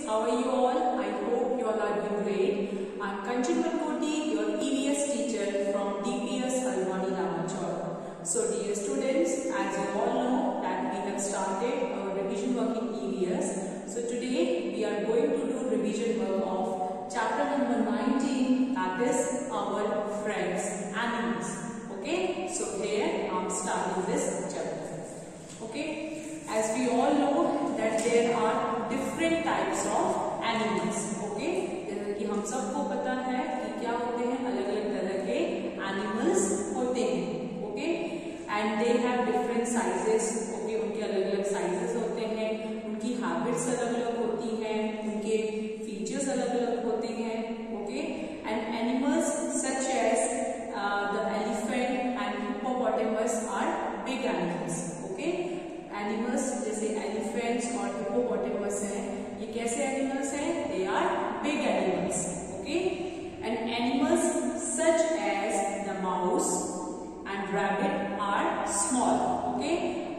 how are you all? I hope you all are doing great. I am Kanchan Mankoti, your EVS teacher from DPS Halwani Ramachor. So dear students, as you all know that we have started our revision work in EVS. So today we are going to do revision work of chapter number 19, that is our friends, animals. Okay, so here I am starting this chapter. Okay, as we all know that there are different types of animals. Okay, जैसे कि हम सबको पता है कि क्या होते हैं, अलग अलग तरह के animals होते हैं. Okay, and they have different sizes. Okay, उनके अलग अलग sizes होते हैं, उनकी habits अलग अलग होती हैं, उनके features अलग अलग होते हैं. Okay, and animals such as the elephant and hippopotamus are big animals. Okay, animals जैसे elephants और hippopotamus हैं, ये कैसे animals हैं? They are big animals. Okay, and animals such as the mouse and rabbit are small. Okay,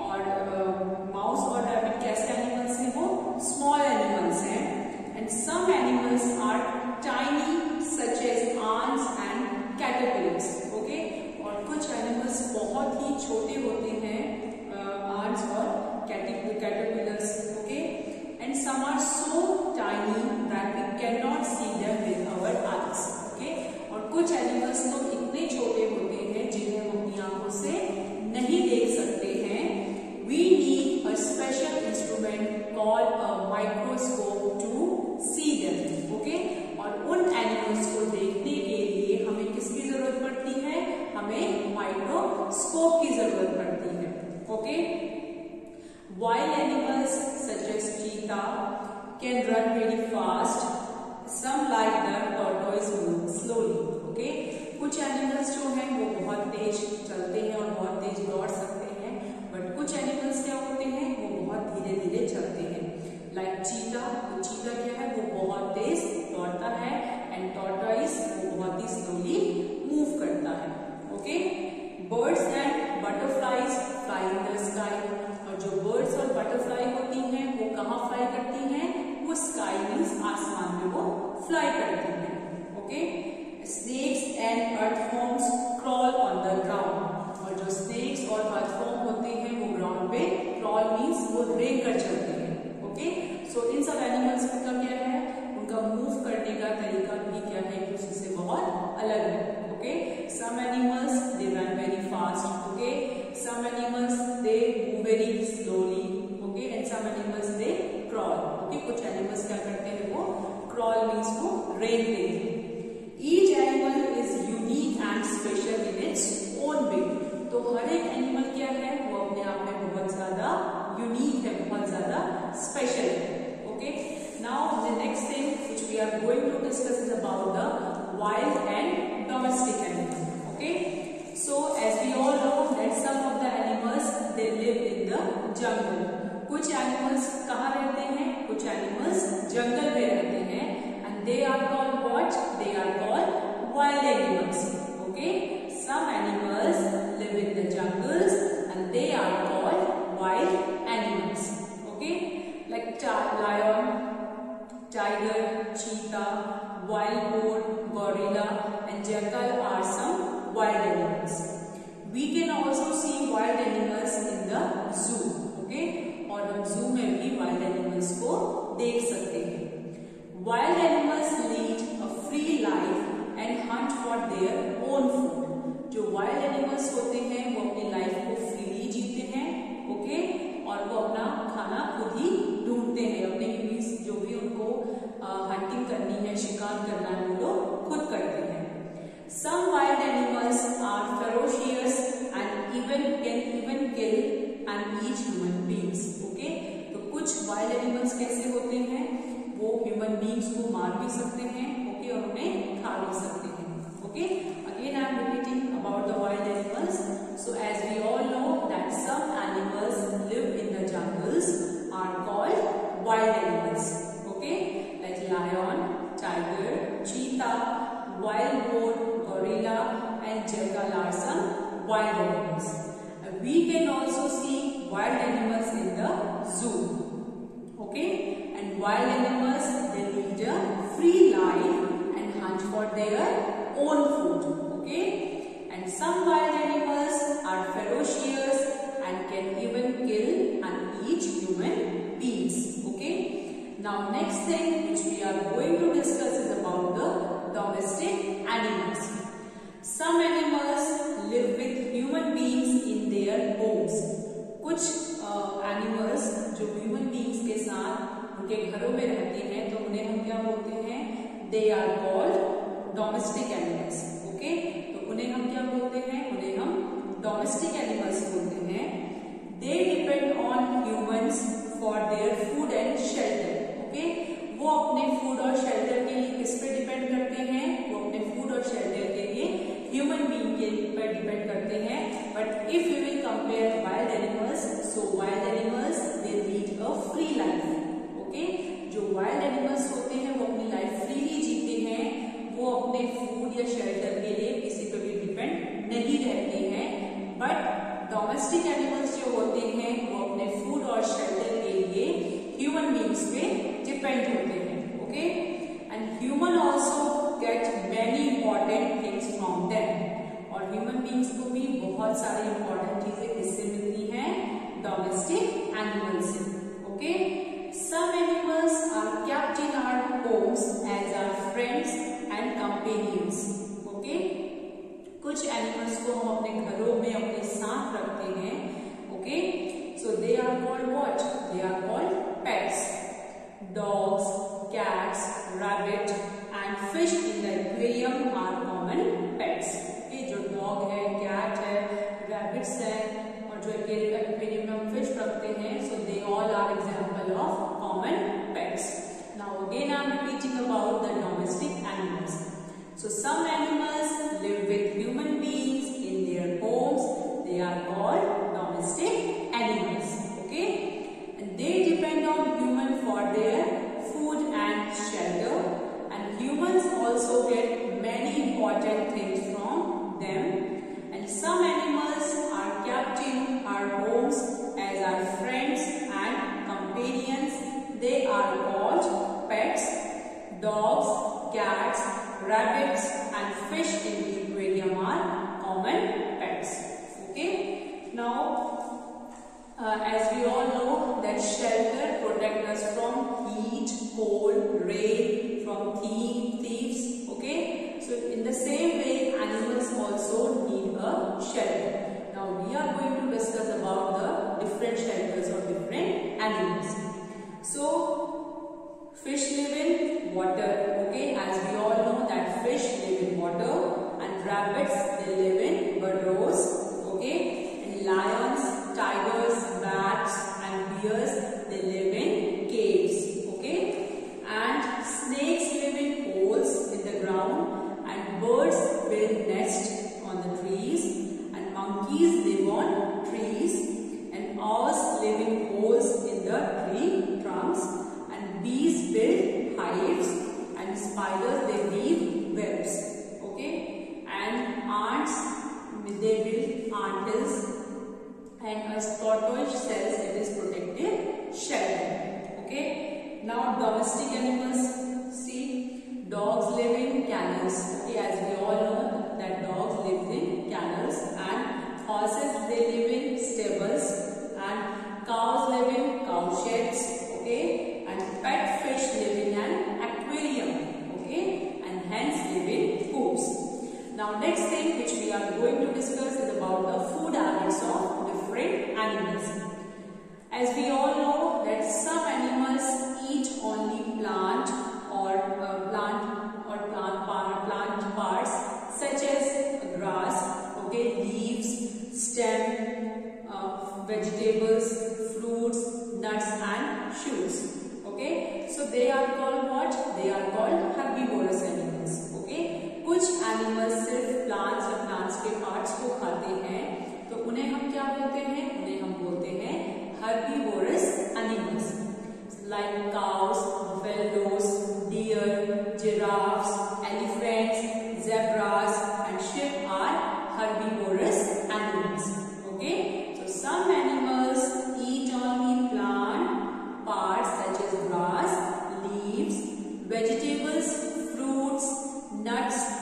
और mouse और rabbit कैसे animals हैं? वो small animals हैं. And some animals are tiny such as ants and caterpillars. Okay, और कुछ animals बहुत ही छोटे होते हैं, ants और caterpillars. Okay, and some are so tiny that we cannot see them with our eyes. Okay, और कुछ animals तो इतने छोटे होते हैं जिन्हें हम अपनी आंखों से नहीं देख सकते हैं. We need a special instrument called a microscope to see them. Okay, और उन animals को देखने के लिए हमें किसकी जरूरत पड़ती है? हमें माइक्रोस्कोप की जरूरत पड़ती है. Okay, wild animals such as cheetah can run very fast. Some like the tortoise move slowly. Okay, कुछ एनिमल्स जो हैं वो बहुत तेज चलते हैं और बहुत तेज दौड़ सकते हैं, बट कुछ एनिमल्स क्या होते हैं, वो बहुत धीरे धीरे चलते हैं. लाइक चीता, तो चीता क्या है, वो बहुत तेज दौड़ता है, एंड टॉर्टोइस वो बहुत ही स्लोली मूव करता है. Okay, birds and butterflies fly in the sky. और जो बर्ड्स और बटरफ्लाई होती हैं वो कहाँ फ्लाई करती हैं? वो स्काई मीन्स आसमान में वो फ्लाई करती हैं. Okay, snakes and earthworms crawl on the ground. और जो स्नेक्स और अर्थवॉर्म होते हैं वो ग्राउंड पे क्रॉल मीन्स वो रेंग कर चलते हैं. ओके, सो इन सब एनिमल्स का क्या है, उनका मूव करने का तरीका भी क्या है, एक दूसरे से बहुत अलग है. Okay, some animals they run very fast. Okay, some animals they move very slowly. Okay, and some animals they crawl. Okay, कुछ animals क्या करते हैं, वो crawl means वो रेंगते हैं. Each animal is unique and special in its own way. तो हर एक एनिमल क्या है, वो अपने आप में बहुत ज्यादा यूनिक है, बहुत ज्यादा स्पेशल है. Okay, now the next thing which we are going to discuss is about the wild and domestic animals. Okay, so as we all know that some of the animals they live in the jungle. कुछ animals कहाँ रहते हैं? कुछ animals जंगल में रहते हैं, and they are called what? They are called wild animals. Okay, some animals live in the jungles and they are called wild animals. Okay, like lion, tiger, cheetah, wild boar, gorilla and jackal are some wild animals. We can also see wild animals in the zoo. Okay, और हम zoo में भी wild animals को देख सकते हैं. Wild animals lead a free life and hunt for their own food. जो wild animals होते हैं वो अपनी लाइफ को फ्रीली जीते हैं. ओके, और वो अपना खाना खुद ही ढूंढते हैं. अपने मीन्स जो भी उनको हंटिंग करनी है, शिकार करना है, वो लोग खुद करते हैं. Some wild animals are ferocious and can even kill and eat human beings. Okay, तो कुछ wild animals कैसे होते हैं, वो human beings को मार भी सकते हैं. Okay, और उन्हें खा भी सकते हैं. Okay, again I am repeating about the wild animals. So as we all know that some animals live in the jungles are called wild animals. Okay, like lion, tiger, cheetah, wild boar, gorilla and jackal are some wild animals. We can also see wild animals in the zoo. Okay, and wild animals their own food. Okay, and some wild animals are ferocious and can even kill and eat human beings. Okay, now next thing which we are going to discuss is about the domestic animals. Some animals live with human beings in their homes. कुछ animals जो human beings के साथ उनके घरों में रहते हैं तो उन्हें हम क्या बोलते हैं? They are called domestic animals. Okay, तो उन्हें हम क्या बोलते हैं? उन्हें हम डोमेस्टिक एनिमल्स बोलते हैं. They depend on humans for their food and shelter. Okay, वो अपने फूड और शेल्टर के लिए किस पे डिपेंड करते हैं? वो अपने फूड और शेल्टर के लिए ह्यूमन बींग के पर डिपेंड करते हैं. But if you will compare wild animals, so wild animals they lead a free life. Okay, जो वाइल्ड एनिमल्स होते हैं वो अपनी लाइफ फ्रीली जीते हैं. वो अपने फूड या शेल्टर के लिए किसी पे भी डिपेंड नहीं रहते हैं. बट डोमेस्टिक एनिमल्स जो होते हैं वो अपने फूड और शेल्टर के लिए ह्यूमन बींग्स पे डिपेंड होते हैं. Okay, and human also get many important things from them. और ह्यूमन बींग्स को भी बहुत सारी इंपॉर्टेंट चीजें किससे मिलती हैं? डोमेस्टिक एनिमल्स से. Okay, some animals are kept in our homes as our friends and companions. Okay, कुछ एनिमल्स को हम अपने घरों में अपने साथ रखते हैं. Okay, so they are called what? They are called pets. Dogs, cats, rabbit and fish in the aquarium are common pets. जो डॉग है, कैट है, रैबिट्स है और जो एक्वेरियम में हम फिश रखते हैं, so they all are example of common pets. Now again I am repeating about the domestic animals. So some animals live with human beings in their homes. They are called domestic animals. Okay, and they depend on human for their food and shelter, and humans also get many important things from them. And some animals are kept in our homes as our friends and companions. They are called pets. Dogs, cats, rabbits and fish in the aquarium are common pets. Okay, now as we all know that shelter protect us from heat, cold, rain, from thieves. Okay, so in the same way animals also need a shelter. Now we are going to discuss about the different shelters of different animals. So fish live in water. Okay, as we all know that fish live in water, and rabbits they live in burrows. Okay, and lions, tigers, bats and bears they live in caves. Okay, and snakes live in holes in the ground, and birds build nests on the trees, and monkeys live on trees, and owls live in holes in the tree trunks, and bees build hives, and spiders they weave webs. Okay, and ants they build ant hills, and a tortoise shells it is protected shelter. Okay, now domestic animals. See, dogs live in kennels. Okay, as we all know that dogs live in kennels, and horses they live in stables, and cows live in cow sheds. Okay, and pet fish live in an aquarium. Okay, and hens live in coops. Now next thing which we are going to discuss is about the food habits of different animals. As we all know that some animals eat only plant parts such as grass, okay, leaves, stem, vegetables, fruits, nuts and shoots. Okay, so they are called what? They are called herbivorous animals. Okay, कुछ animals सिर्फ plants और plants के parts को खाते हैं तो उन्हें हम क्या बोलते हैं? उन्हें हम बोलते हैं herbivorous animals. Like cows, buffaloes, deer, giraffes, elephants, zebras and sheep are herbivorous animals. Okay, so some animals eat only plant parts such as grass, leaves, vegetables, fruits, nuts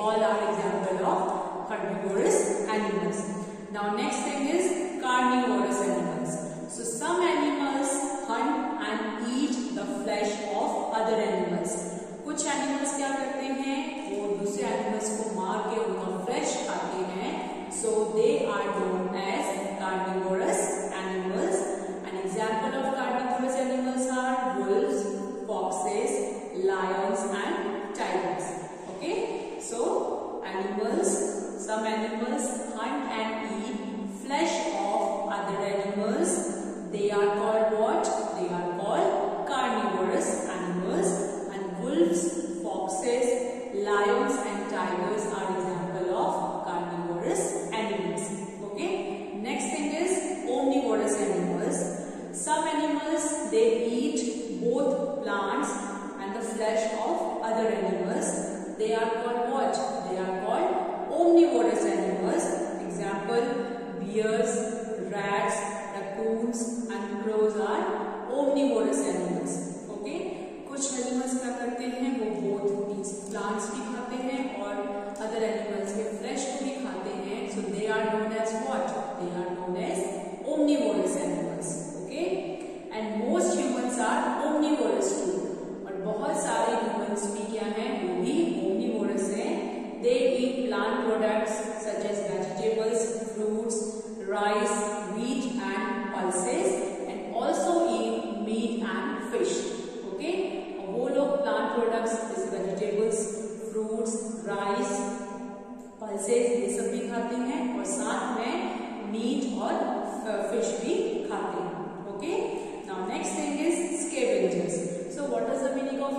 all are example of herbivorous animals. Now next thing is carnivorous animals. So some animals hunt and eat the flesh of other animals. कुछ animals क्या करते हैं, वो दूसरे animals को मार के उनका फ्लेश खाते हैं. So they are known as carnivorous animals. An example of carnivorous animals are wolves, foxes, lions and tigers. Okay, so animals, some animals hunt and eat flesh of other animals. They are called what? They are called carnivorous animals. And wolves, foxes, lions and tigers are example of carnivorous animals. Okay, next thing is omnivorous animals. Some animals, they eat both plants and the flesh of other animals. They are called what? They are called omnivorous animals. Example, bears, rats, raccoons and crows are omnivorous animals. Okay, कुछ animals क्या करते हैं, वो both means plants भी खाते हैं और other animals के फ्लेश को भी खाते हैं. So they are known as what? They are known as omnivorous animals. Okay, and most humans are omnivorous too. और बहुत सारे ह्यूमंस भी क्या हैं, वो भी ओमनिवोरस हैं. They eat plant products such as vegetables, fruits, rice, wheat and pulses, and also eat meat and fish. Okay, वो लोग plant products जैसे vegetables, fruits, rice, pulses ये सब भी खाते हैं और साथ में meat और fish भी खाते हैं. Okay, now next thing is scavengers. So what is the meaning of